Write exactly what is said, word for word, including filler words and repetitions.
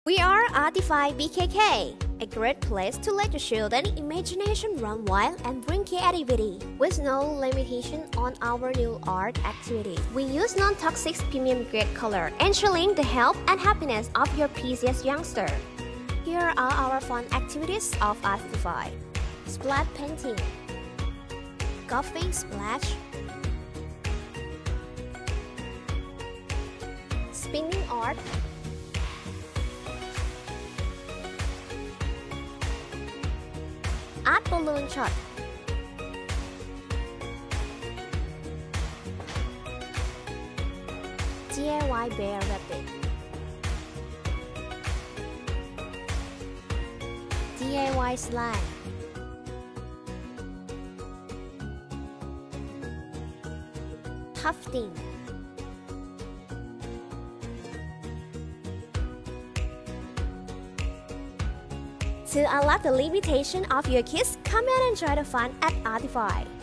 We are Artify dot b k k, a great place to let your children's imagination run wild and bring creativity. With no limitation on our new art activity, we use non-toxic premium grade color, ensuring the health and happiness of your precious youngster. Here are our fun activities of Artify: splat painting, golfing splash, spinning art, art balloon shot, D I Y bear rabbit, D I Y slime, tufting, To unlock the limitation of your kids, come and enjoy the fun at Artify.